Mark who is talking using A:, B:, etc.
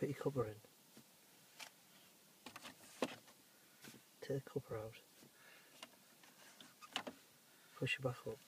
A: Put your cover in. Take the cover out. Push it back up.